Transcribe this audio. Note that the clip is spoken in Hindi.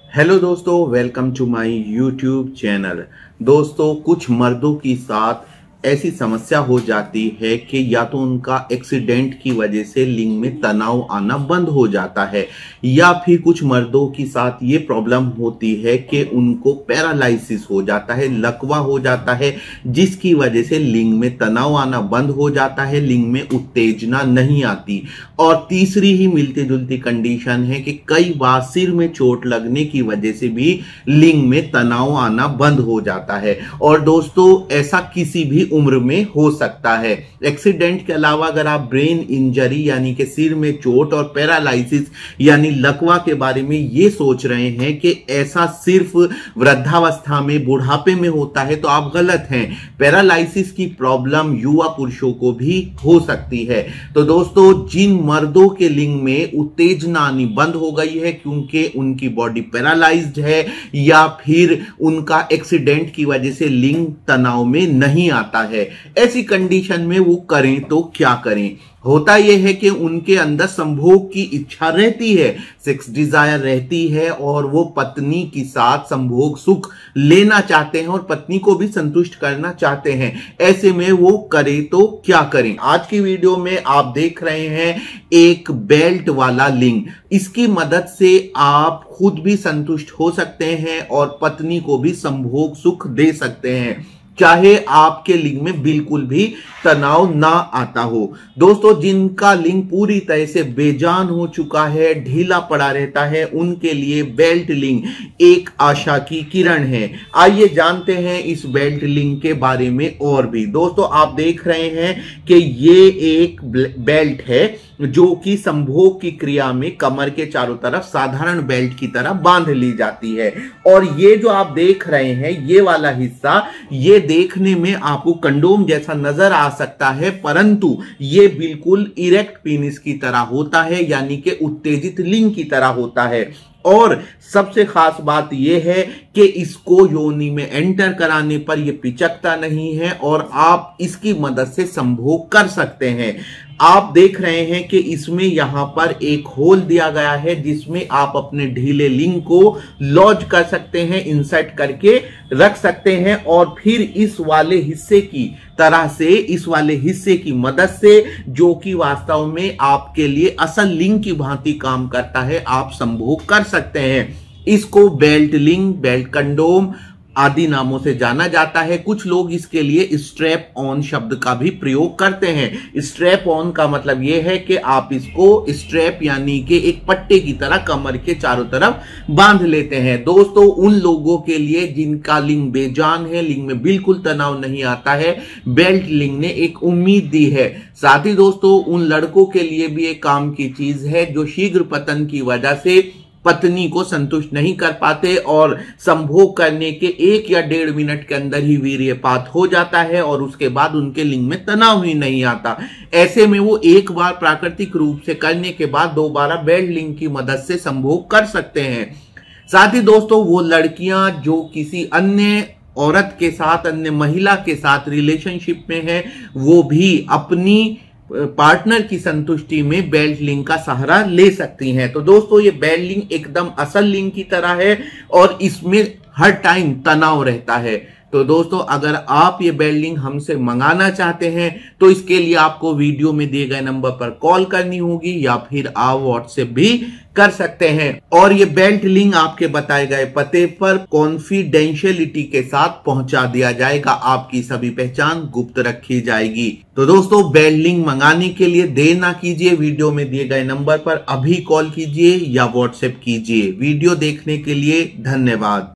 हेलो दोस्तों, welcome to my YouTube channel. दोस्तों, कुछ मर्दों के साथ ऐसी समस्या हो जाती है कि या तो उनका एक्सीडेंट की वजह से लिंग में तनाव आना बंद हो जाता है, या फिर कुछ मर्दों के साथ ये प्रॉब्लम होती है कि उनको पैरालिसिस हो जाता है, लकवा हो जाता है, जिसकी वजह से लिंग में तनाव आना बंद हो जाता है, लिंग में उत्तेजना नहीं आती। और तीसरी ही मिलती जुलती कंडीशन है कि कई बार सिर में चोट लगने की वजह से भी लिंग में तनाव आना बंद हो जाता है। और दोस्तों, ऐसा किसी भी उम्र में हो सकता है। एक्सीडेंट के अलावा अगर आप ब्रेन इंजरी यानी कि सिर में चोट और पैरालिसिस यानी लकवा के बारे में ये सोच रहे हैं कि ऐसा सिर्फ वृद्धावस्था में, बुढ़ापे में होता है, तो आप गलत हैं। पैरालिसिस की प्रॉब्लम युवा पुरुषों को भी हो सकती है। तो दोस्तों, जिन मर्दों के लिंग में उत्तेजना आनी बंद हो गई है क्योंकि उनकी बॉडी पैरालाइज्ड है या फिर उनका एक्सीडेंट की वजह से लिंग तनाव में नहीं आता है, ऐसी कंडीशन में वो करें तो क्या करें। होता यह है कि उनके अंदर संभोग की इच्छा रहती है, सेक्स डिजायर रहती है और वो पत्नी के साथ संभोग सुख लेना चाहते हैं और पत्नी को भी संतुष्ट करना चाहते हैं। ऐसे में वो करे तो क्या करें। आज की वीडियो में आप देख रहे हैं एक बेल्ट वाला लिंग। इसकी मदद से आप खुद भी संतुष्ट हो सकते हैं और पत्नी को भी संभोग सुख दे सकते हैं, चाहे आपके लिंग में बिल्कुल भी तनाव ना आता हो। दोस्तों, जिनका लिंग पूरी तरह से बेजान हो चुका है, ढीला पड़ा रहता है, उनके लिए बेल्ट लिंग एक आशा की किरण है। आइए जानते हैं इस बेल्ट लिंग के बारे में और भी। दोस्तों, आप देख रहे हैं कि ये एक बेल्ट है जो कि संभोग की क्रिया में कमर के चारों तरफ साधारण बेल्ट की तरह बांध ली जाती है। और ये जो आप देख रहे हैं, ये वाला हिस्सा, ये देखने में आपको कंडोम जैसा नजर आ सकता है, परंतु ये बिल्कुल इरेक्ट पेनिस की तरह होता है, यानी कि उत्तेजित लिंग की तरह होता है। और सबसे खास बात यह है कि इसको योनि में एंटर कराने पर यह पिचकता नहीं है और आप इसकी मदद से संभोग कर सकते हैं। आप देख रहे हैं कि इसमें यहां पर एक होल दिया गया है जिसमें आप अपने ढीले लिंग को लॉन्च कर सकते हैं, इंसर्ट करके रख सकते हैं और फिर इस वाले हिस्से की तरह से, इस वाले हिस्से की मदद से, जो कि वास्तव में आपके लिए असल लिंग की भांति काम करता है, आप संभोग कर सकते हैं। इसको बेल्ट लिंग, बेल्ट कंडोम आदि नामों से जाना जाता है। कुछ लोग इसके लिए स्ट्रैप ऑन शब्द का भी प्रयोग करते हैं। स्ट्रैप ऑन का मतलब यह है कि आप इसको स्ट्रैप यानी कि एक पट्टे की तरह कमर के चारों तरफ बांध लेते हैं। दोस्तों, उन लोगों के लिए जिनका लिंग बेजान है, लिंग में बिल्कुल तनाव नहीं आता है, बेल्ट लिंग ने एक उम्मीद दी है। साथ ही दोस्तों, उन लड़कों के लिए भी एक काम की चीज है जो शीघ्र पतन की वजह से पत्नी को संतुष्ट नहीं कर पाते और संभोग करने के 1 या 1.5 मिनट के अंदर ही वीर्यपात हो जाता है और उसके बाद उनके लिंग में तनाव ही नहीं आता। ऐसे में वो एक बार प्राकृतिक रूप से करने के बाद दोबारा बेल्ट लिंग की मदद से संभोग कर सकते हैं। साथ ही दोस्तों, वो लड़कियां जो किसी अन्य औरत के साथ, अन्य महिला के साथ रिलेशनशिप में है, वो भी अपनी पार्टनर की संतुष्टि में बेल्ट लिंग का सहारा ले सकती हैं। तो दोस्तों, ये बेल्ट लिंग एकदम असल लिंग की तरह है और इसमें हर टाइम तनाव रहता है। तो दोस्तों, अगर आप ये बेल्ट लिंग हमसे मंगाना चाहते हैं तो इसके लिए आपको वीडियो में दिए गए नंबर पर कॉल करनी होगी या फिर आप व्हाट्सएप भी कर सकते हैं। और ये बेल्ट लिंग आपके बताए गए पते पर कॉन्फिडेंशियलिटी के साथ पहुंचा दिया जाएगा। आपकी सभी पहचान गुप्त रखी जाएगी। तो दोस्तों, बेल्ट लिंग मंगाने के लिए देर ना कीजिए, वीडियो में दिए गए नंबर पर अभी कॉल कीजिए या व्हाट्सएप कीजिए। वीडियो देखने के लिए धन्यवाद।